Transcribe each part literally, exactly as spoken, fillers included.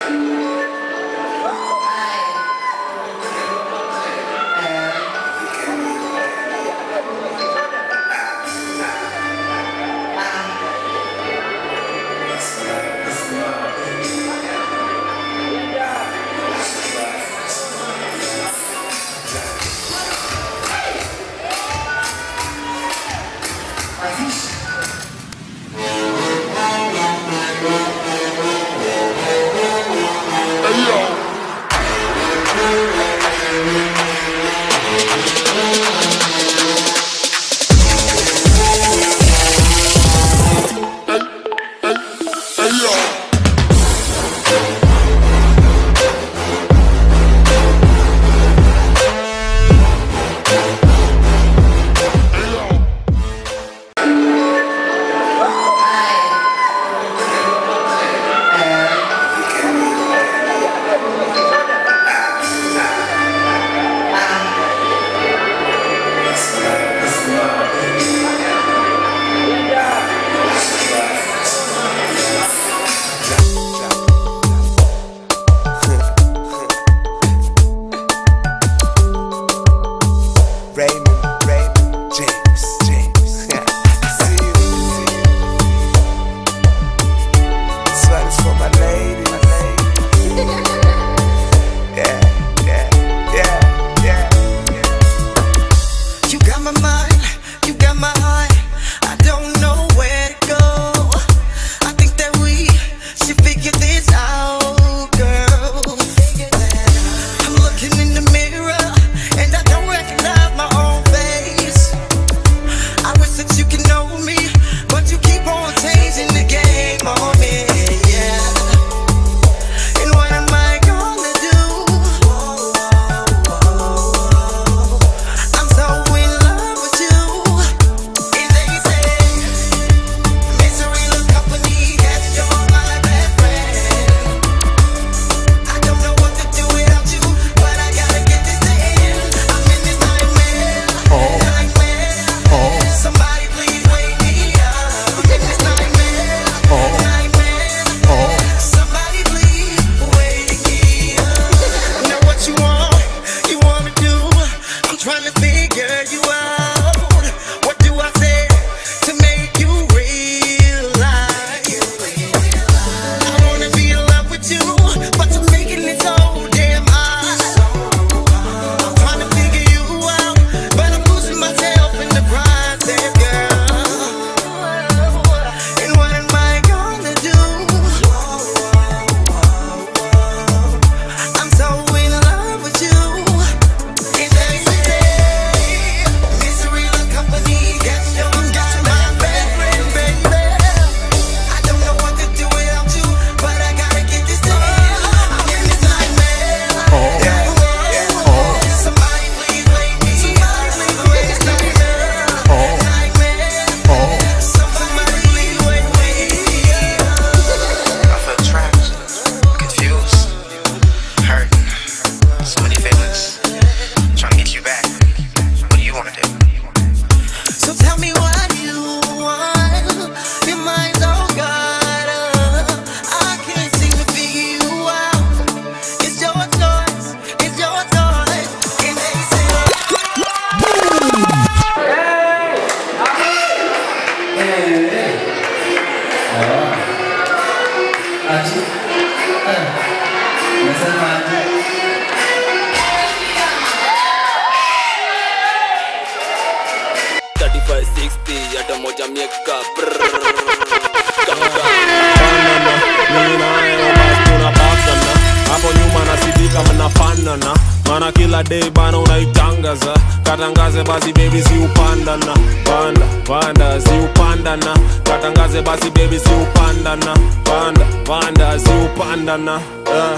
Mana kila day bana unaitangaza, katangaze basi baby si upandana. Panda, panda, si upandana. Katangaze basi baby si upandana. Panda, panda, si upandana. uh.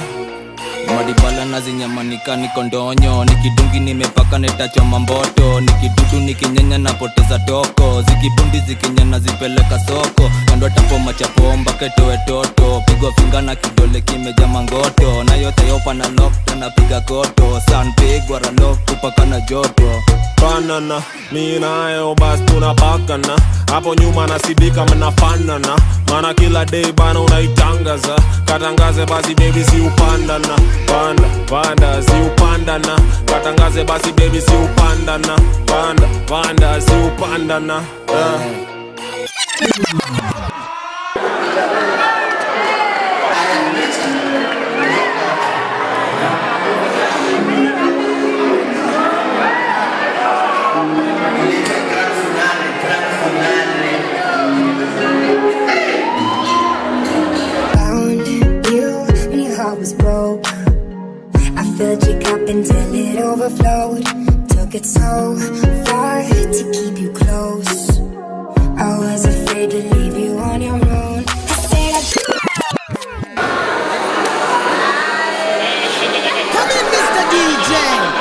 Madibala na zinyamanika niko ndonyo, nikidungi nimepaka netachoma mboto, nikidudu nikinyenya napoteza toko, zikibundi zikinyana zipeleka soko, kando tapo machapo mpaka toe toto. Pigo finga na kidole kimeja mangoto. Na yote yopa na lock na piga koto. Sun big wara lock kupaka na joto. Banana, mi nayo bas tunapakana. Hapo nyuma nasidika mnafanana. Mana kila day bana unaitangaza. Katangaze basi baby si upandana. Panda, panda, si upandana. Katangaze basi baby si upandana. Panda, panda, si upandana. Yeah. Filled your cup until it overflowed. Took it so far to keep you close. I was afraid to leave you on your own. I said I'd come in, Mister D J.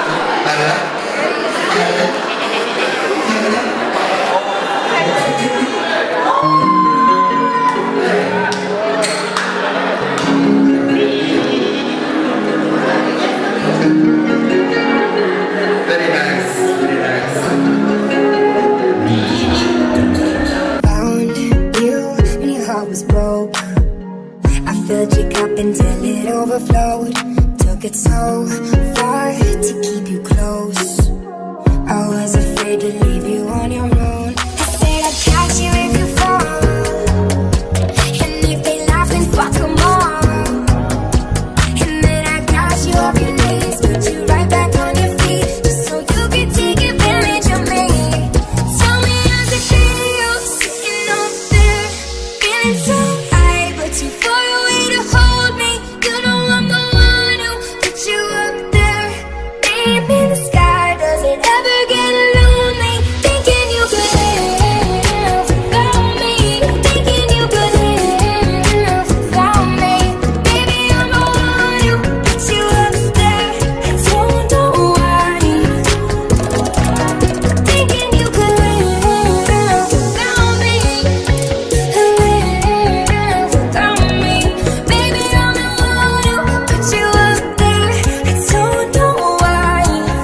Very nice, very nice. Found you when your heart was broke. I filled your cup until it overflowed. Took it so far to keep you close. I was afraid to leave you on your own. I said I'd catch you if you fall. And if they laugh, then fuck them all. And then I got you off your knees, put you right back on your feet, just so you could take advantage of me. Tell me how's it feel, sitting up there, feeling so high, but too far away to hold me. You know I'm the one who put you up there, name in the sky. Does it ever get lonely, thinking you could live without me, thinking you could live without me? Baby, I'm the one who put you up there. I don't know why, thinking you could live without me, live without me. Baby, I'm the one who put you up there. I don't know why.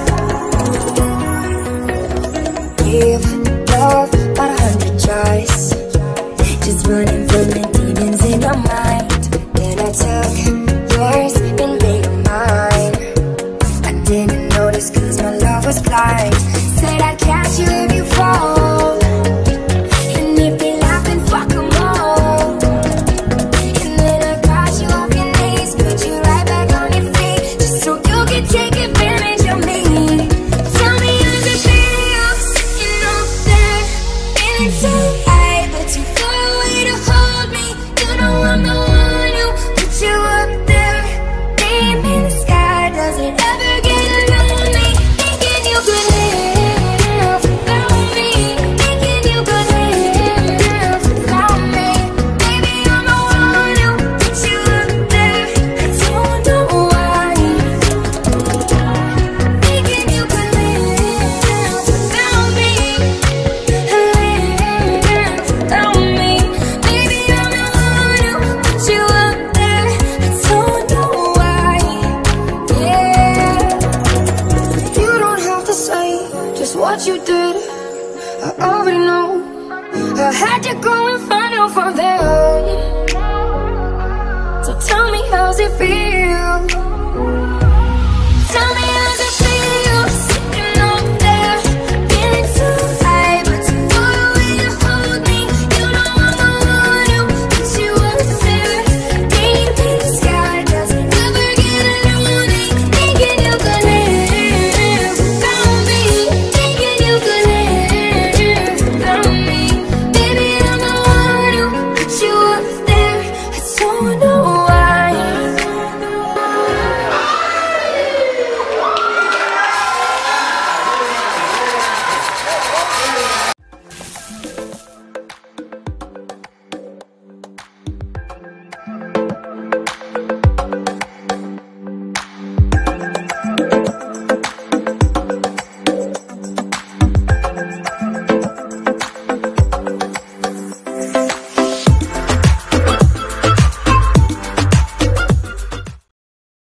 Give love about a hundred tries, just running from the demons in my mind. Then I took yours and made them mine. I didn't notice cause my love was blind. Said I'd catch you if you fall. And if they laugh, then fuck them all. And then I got you off your knees, put you right back on your feet, just so you could take advantage of me. Tell me how's it feel, sitting up there, feeling so high, but too far away to hold me. You know I'm the one who put you up there, name in the sky. Does it ever get lonely, thinking you could live without me, thinking you could live without me? Baby, I'm the one who put you up there. I don't know why, thinking you could live without me, live without me. Baby, I'm the one who put you up there. I don't know why, yeah. You don't have to say just what you did, I already know. I had to go